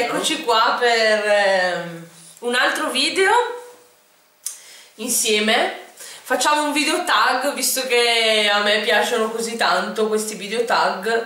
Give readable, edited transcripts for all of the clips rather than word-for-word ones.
Eccoci qua per un altro video insieme. Facciamo un video tag, visto che a me piacciono così tanto questi video tag,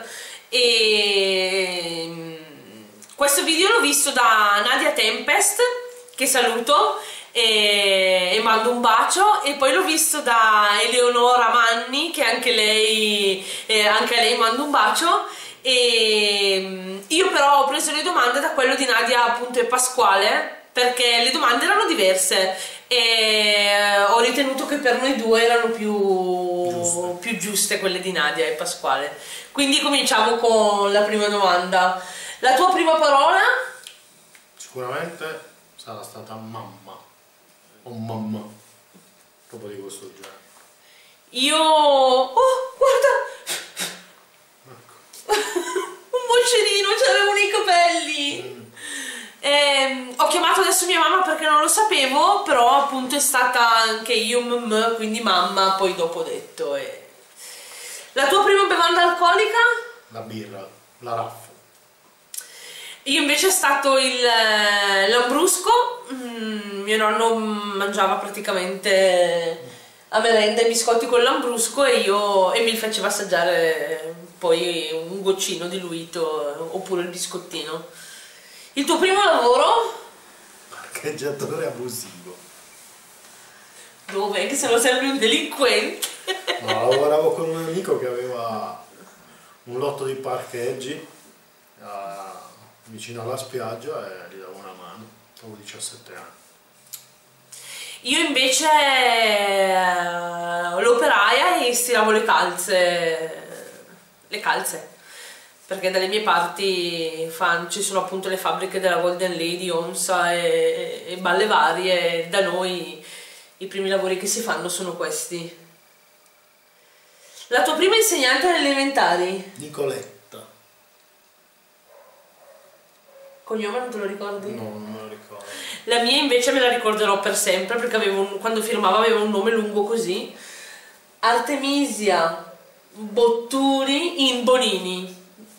e questo video l'ho visto da Nadia Tempest, che saluto e mando un bacio, e poi l'ho visto da Eleonora Manni, che anche a lei mando un bacio. E io però ho preso le domande da quello di Nadia appunto e Pasquale, perché le domande erano diverse e ho ritenuto che per noi due erano più giuste quelle di Nadia e Pasquale. Quindi cominciamo con la prima domanda. La tua prima parola? Sicuramente sarà stata mamma o mamma, proprio di questo genere. Io... oh, guarda! Un boccerino, c'avevano i capelli. Ho chiamato adesso mia mamma perché non lo sapevo, però appunto è stata anche io quindi mamma, poi dopo ho detto. La tua prima bevanda alcolica? La birra, la raffa. Io invece è stato l'ambrusco. Mio nonno mangiava praticamente a merenda i biscotti con l'ambrusco e mi faceva assaggiare poi un goccino diluito oppure il biscottino. Il tuo primo lavoro? Parcheggiatore abusivo. Dove? Che se no sembri un delinquente. No, lavoravo con un amico che aveva un lotto di parcheggi vicino alla spiaggia e gli davo una mano. Avevo 17 anni. Io invece l'operaia e stiravo le calze, perché dalle mie parti ci sono appunto le fabbriche della Golden Lady, Onsa e balle varie, e da noi i primi lavori che si fanno sono questi. La tua prima insegnante alle elementari? Nicoletta. Cognome non te lo ricordi? No, non me lo ricordo. La mia invece me la ricorderò per sempre, perché quando firmava aveva un nome lungo così. Artemisia Botturi in Bonini.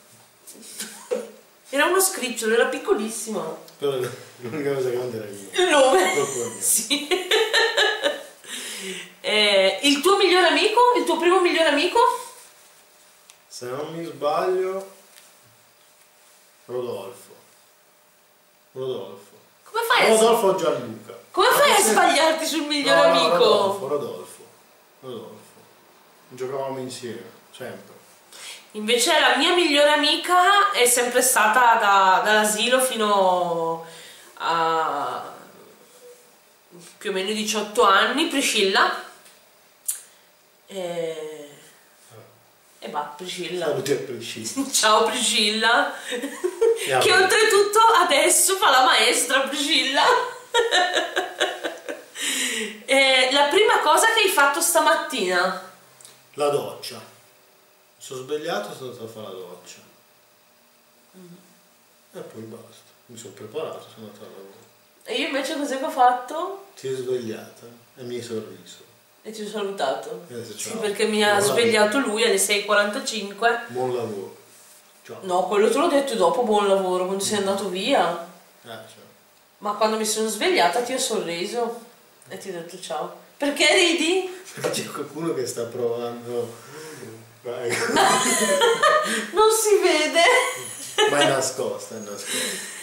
Era uno scricciolo, era piccolissimo. Però l'unica cosa grande era io. Il nome? Sì. Il tuo migliore amico? Il tuo primo migliore amico? Se non mi sbaglio, Rodolfo. Come fai Rodolfo o Gianluca. Come fai a sbagliarti sul migliore amico? Rodolfo. Giocavamo insieme, sempre. Invece la mia migliore amica è sempre stata dall'asilo fino a più o meno 18 anni, Priscilla. E va, Priscilla. Saluti a Priscilla. Ciao Priscilla. Che oltretutto adesso fa la maestra, Priscilla. La prima cosa che hai fatto stamattina? La doccia. Mi sono svegliato e sono andato a fare la doccia. E poi basta. Mi sono preparato, sono andato al lavoro. E io invece cos'è che ho fatto? Ti sei svegliata e mi hai sorriso. E ti ho salutato. Sì, perché mi ha svegliato lui alle 6:45. Buon lavoro. Ciao. No, quello te l'ho detto dopo, buon lavoro, quando sei andato via. Ciao. Ma quando mi sono svegliata ti ho sorriso e ti ho detto ciao. Perché ridi? Perché c'è qualcuno che sta provando. Vai. Non si vede. Ma è nascosta, è nascosta.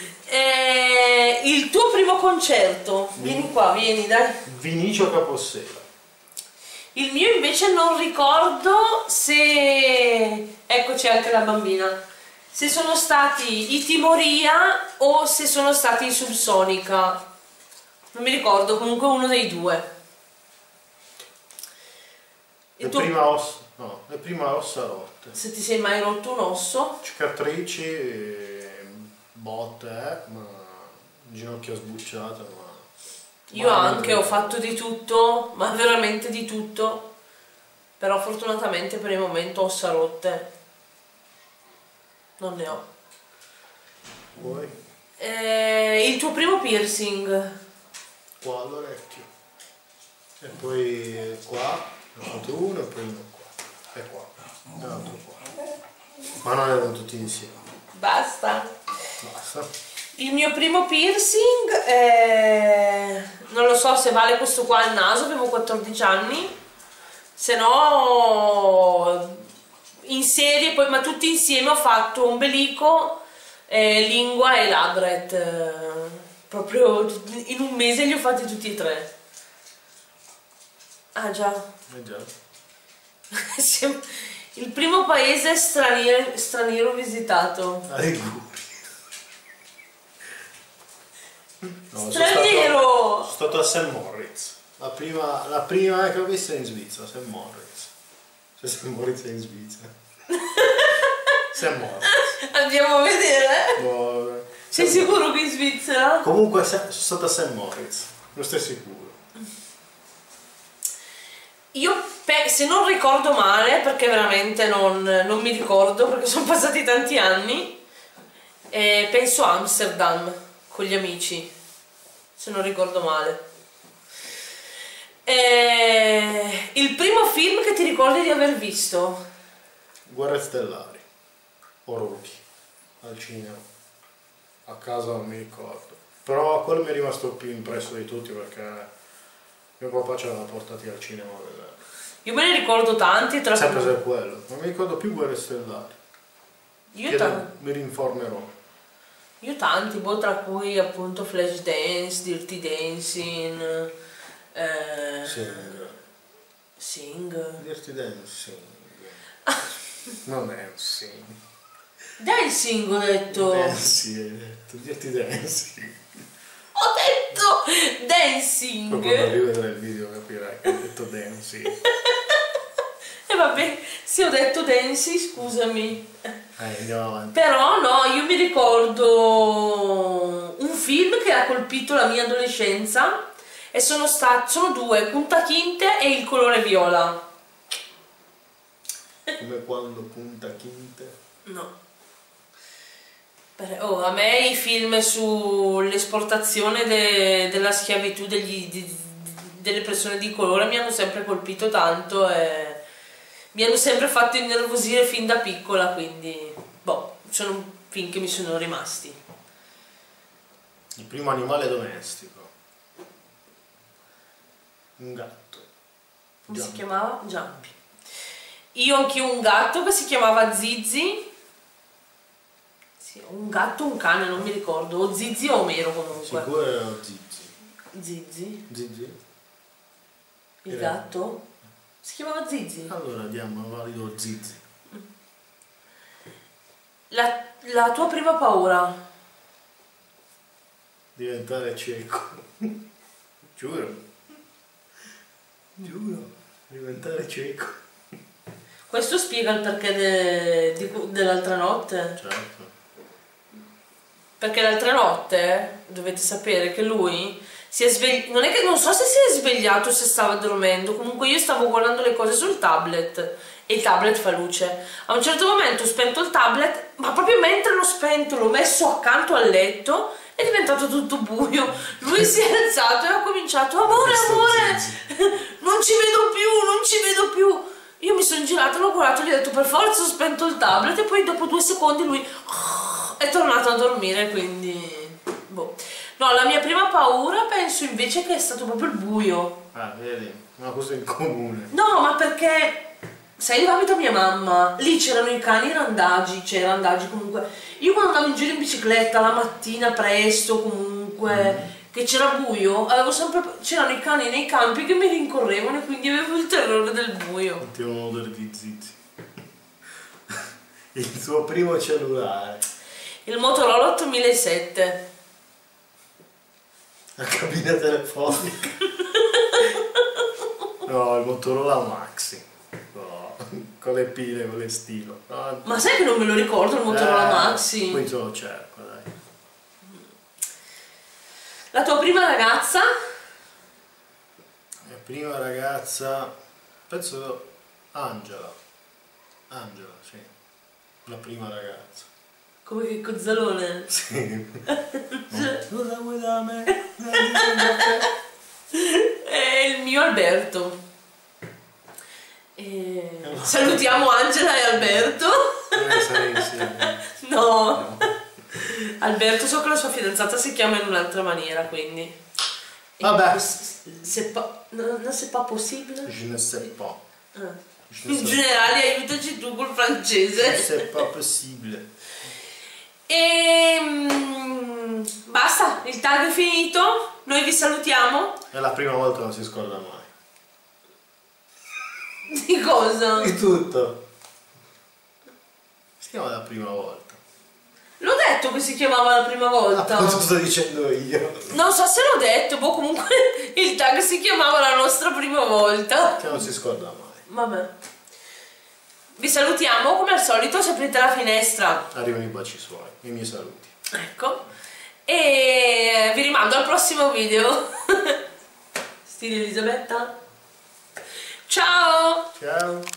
Il tuo primo concerto? Vieni qua, vieni, dai. Vinicio Capossela. Il mio invece non ricordo se... Ecco, c'è anche la bambina. Se sono stati i Timoria o se sono stati i Subsonica. Non mi ricordo, comunque uno dei due. Le prima ossa rotte. Se ti sei mai rotto un osso? Cicatrici, botte, ma ginocchia sbucciata, ma... Io anche ho fatto di tutto, ma veramente di tutto. Però fortunatamente per il momento ossa rotte non ne ho. Poi? Il tuo primo piercing? Qua all'orecchio. E poi qua, ne ho fatto uno e poi uno qua. E qua. E l'altro qua. Ma non erano tutti insieme. Basta. Basta. Il mio primo piercing è... non lo so se vale questo qua al naso, avevo 14 anni, se no in serie poi, ma tutti insieme ho fatto ombelico, lingua e labbret, proprio in un mese li ho fatti tutti e tre. Ah già. Già. Il primo paese straniero visitato. La Liguria. No, Straniero! Sono stato a St. Moritz. La prima che ho visto è in Svizzera, St. Moritz. Cioè St. Moritz è in Svizzera. St. Moritz. Andiamo a vedere? No, Sei sicuro che in Svizzera? comunque sono stato a St. Moritz, non stai sicuro. Io se non ricordo male, perché veramente non mi ricordo, perché sono passati tanti anni, penso a Amsterdam con gli amici, se non ricordo male. Il primo film che ti ricordi di aver visto? Guerre stellari o Rocky al cinema, a casa non mi ricordo, però quello mi è rimasto più impresso di tutti perché mio papà ce l'aveva portati al cinema a vedere. Io me ne ricordo tanti, tra Sempre cui... se quello, non mi ricordo più Guerre stellari. Mi rinformerò. Io tanti, boh, tra cui appunto Flashdance, Dirty Dancing, Sing. Dirty Dancing. Non Dancing. Dancing ho detto. Dancing, hai detto. Dirty Dancing. Ho detto Dancing. Poi quando rivedrai il video capirai che ho detto Dancing. E vabbè, se ho detto Dancing, scusami. Andiamo avanti. Però no, io mi ricordo un film che ha colpito la mia adolescenza e sono due, Punta Kinte e Il colore viola. Come quando Punta Kinte? No. A me i film sull'esportazione della schiavitù delle persone di colore mi hanno sempre colpito tanto e mi hanno sempre fatto innervosire fin da piccola, quindi boh, sono film che mi sono rimasti. Il primo animale domestico. Un gatto. Come si chiamava? Giampi. Io anch'io un gatto che si chiamava Zizi. Sì, un gatto o un cane, non mi ricordo, o Zizi o Omero comunque. Sicuro era Zizi. Zizi? Zizi? Il gatto? Si chiamava Zizi. Allora diamo valido Zizi. La tua prima paura? Diventare cieco. Giuro. Giuro. Diventare cieco. Questo spiega il perché dell'altra notte. Certo. Perché l'altra notte dovete sapere che lui si è svegliato. Non so se si è svegliato o se stava dormendo. Comunque io stavo guardando le cose sul tablet e il tablet fa luce. A un certo momento ho spento il tablet, ma proprio mentre l'ho spento l'ho messo accanto al letto, è diventato tutto buio. Lui si è alzato e ha cominciato: amore, non ci vedo più. Io mi sono girata, l'ho guardato e gli ho detto: per forza ho spento il tablet. E poi dopo 2 secondi lui è tornato a dormire, quindi boh. No, la mia prima paura penso invece che è stato proprio il buio. Ah, vedi, una cosa in comune. No, ma perché sai, io abito a mia mamma, lì c'erano i cani randagi, comunque. Io quando andavo in giro in bicicletta la mattina presto comunque, che c'era buio, c'erano i cani nei campi che mi rincorrevano e quindi avevo il terrore del buio. Continuo odore di Zizi. Il suo primo cellulare. Il Motorola 8007. La cabina telefonica. No, il Motorola Maxi. No, con le pile, con le stilo. No. Ma sai che non me lo ricordo il Motorola Maxi? Poi te lo cerco, dai. La tua prima ragazza? La prima ragazza, penso Angela. Angela, sì. La prima ragazza. Come che cozzalone? Sì. Cosa vuoi da me? È il mio Alberto. Salutiamo Angela e Alberto. Sarei insieme. No. Alberto, so che la sua fidanzata si chiama in un'altra maniera, quindi. Vabbè. Non c'est pas possible? Je ne sais pas. In generale, aiutaci tu col francese. C'est pas possible. E basta, il tag è finito. Noi vi salutiamo. È la prima volta, non si scorda mai. Di cosa? Di tutto. Si chiama la prima volta. L'ho detto che si chiamava la prima volta. Cosa sto dicendo io? Non so se l'ho detto, boh, comunque il tag si chiamava la nostra prima volta. Che non si scorda mai. Vabbè. Vi salutiamo, come al solito, se aprite la finestra. Arrivano i baci suoi, i miei saluti. Ecco. E vi rimando al prossimo video. Stile Elisabetta. Ciao! Ciao!